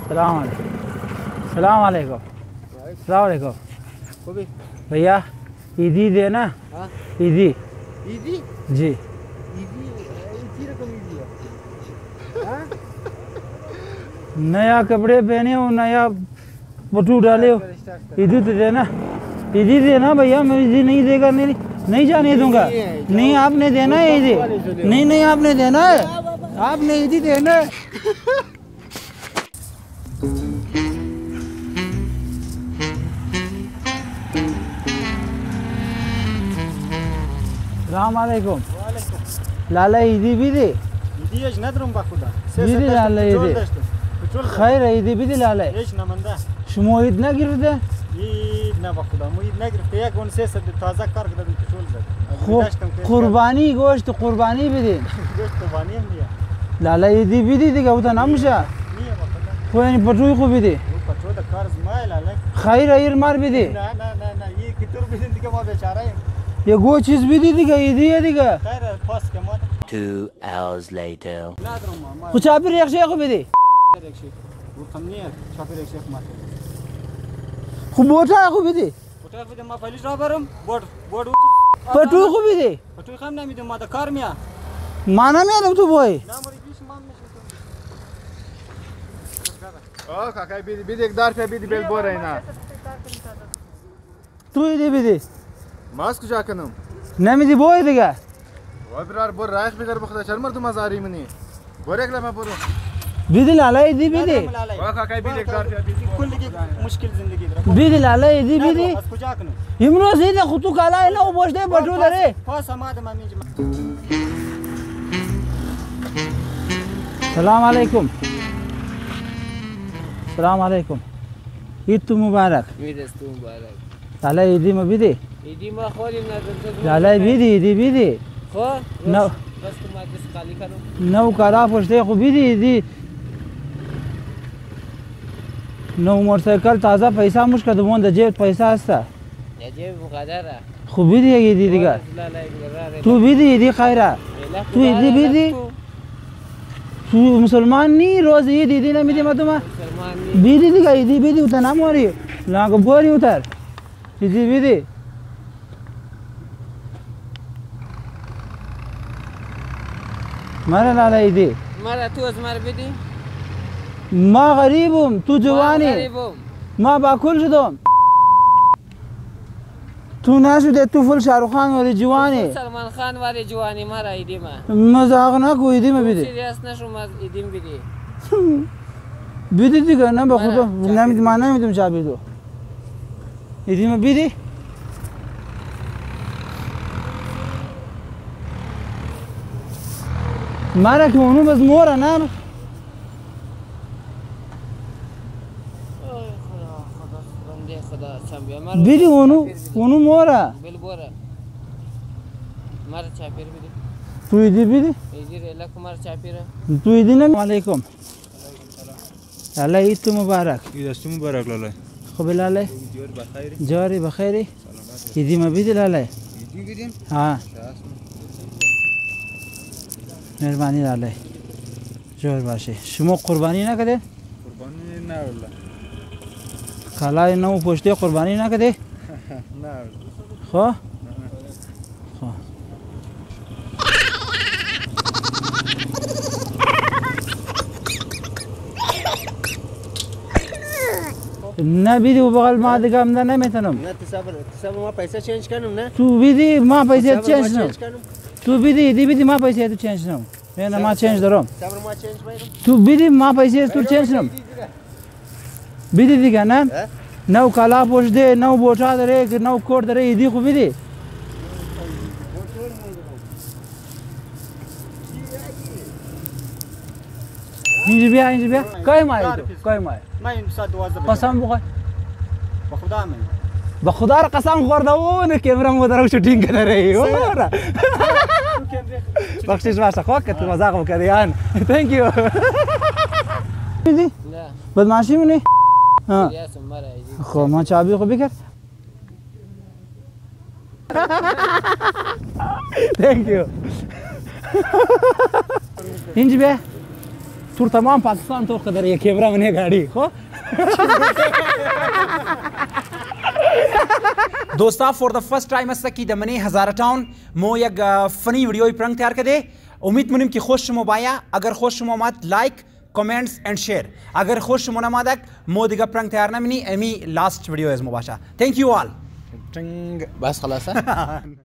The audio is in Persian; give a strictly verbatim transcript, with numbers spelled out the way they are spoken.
सलाम सलाम अलैकुम सलाम अलैकुम भैया ईदी देना ईदी ईदी जी ईदी इसी रकम ईदी है नया कपड़े पहने हो नया पटू डाले हो ईदी तो देना ईदी देना भैया मैं ईदी नहीं देगा नहीं नहीं जाने दूंगा नहीं आपने देना है ईदी नहीं नहीं आपने देना है आपने ईदी देना है सलाम अलैकुम लाला ईदी भी दे ईदी एज नदरम बाखुदा ईदी लाला ईदी خیر ایدی بیدی لاله ايش نمنده شما اید نگرفته اید نه بخدا مو اید نگرفته یک اون سه سه تازه کار کردم پترول زد خب قربانی گوشت قربانی بدین گوشت قربانی هم دیگه لاله ایدی بیدی دیگه اوتا نمیشه نیه بخدا خو یعنی پتروی خوب بیدی پترول د کار زمای لاله خیر ایر مار بیدی نه نه نه نه یه کتور بدین دیگه ما بیچاره ایم یه گو چیز بیدی دیگه ایدی دیگه خیر پاس که ما Two hours later. ندارم ما خو چاپی ریخ شیخو بیدی رکشی گفتم نیه چاپی رکشی ما خو بوتا خو بیدی پتر بده ما پلیس را برم بورد بورد پتروی خو بیدی پتر خام نمیدم ما د کار میا مانا میادم تو بای نه مری پیش ما میشه آه کاکای بیدی بیدی یک دار بیدی بیل بوره اینا تو ایدی بیدی ماس کجا کنم نمیدی بای دیگه و برار بور رایخ بگر بخدا چرمر تو مزاری منی بور یک لمه برو بیدی لاله ایدی بیدی آه کاکای بیدی یک دار بیدی کل کی مشکل زندگی در بیدی لاله ایدی بیدی از کجا کنم امروز ایده خود تو کالا اینا و باشده پترو داره پاس آماده من میجم سلام علیکم سلام علیکم عید تو مبارک عید است مبارک لاله ایدی ما بیدی ایدی ما خوریم ندارد لاله بیدی ایدی بیدی خو نو بس تو ما کس خالی کنم نو کالا پشته خو بیدی ایدی نو موترسایکل تازه پیسه مش که دوان ده جیب پیسه هسته یجیب مقدره خو بیدی ایدی دیگه تو بیدی ایدی خیره تو ایدی بیدی تو مسلمان نی روز ایدی ایدی نمیدی مدومه بیدی دیگه ایدی بیدی اوتا نموری لانکه بوری اوتر ایدی بیدی مرا لاله ایدی مرا تو از مر بدی ما غریبم تو جوانی غریبم ما باکل شدم تو نشده تو فل شاروخ خان ولی جوانی سلمان خان ولی جوانی مرا ایدی ما مزاق نکو ایدی ما بیدی سریاس نشم از ایدیم بدی بیدی دیگه نه به خدا نمیدی من نمیدم چه بیدو ایدی ما بیدی مرا که اونو بز موره نه بیدی اونو اونو موره بل بوره مرا چاپیر بدی تو ایدی بیدی ایدی ریلا کمار چاپیره تو ایدی نمی علیکم لاله عید تو مبارک عید است مبارک لاله خوب لاله جاری بخیری ایدی ما بیدی لاله ایدی بیدیم ها مهربانی لاله جور باشه شما قربانی نکده قربانی نه والله کالای نو پشته قربانی نکده نه خو خو نه بیدی و بغل ما دیگه هم نمیتونم نه تصبر تصبر ما پیسه چنج کنم نه تو بیدی ما پیسه چنج نم کنم تو بیدی دی بیدی ما پیسه تو چنج نم نه ما چنج دارم صبر ما چنج میکنم تو بیدی ما پیسه تو چنج نم بیدی دیگه نه نو کالا پشته نو بوچا داره که نو کور داره ایدی خوب بیدی اینجا بیا اینجا بیا کای مایی تو کای مایی ما این ساعت دوازده قسم بخوای با خدا من به خدا را قسم خورده و نه کیمرا مو درو شوتینگ کرده رهی ورا بخشش باشه خو که تو مزاق وکړی ان ثانک یو بیدی نه بدمعشی منی ها سریاس مرا ایدی خو ما چابی خو بکر ثانک یو اینجا بیا تور تمام پاکستان تو قدر یک کیمرا منه گاڑی خو دوستا فور د فرست ٹائم است کی د منی هزار ٹاون مو یک فنی ویڈیو پرنگ تیار کرده امید منم که خوش شما بایا اگر خوش شما مات لایک کامنتس اند شیر اگر خوش شما نمادک مو دیگه پرنگ تیار نمینی امی لاست ویڈیو از مباشا ثانک یو آل بس خلاص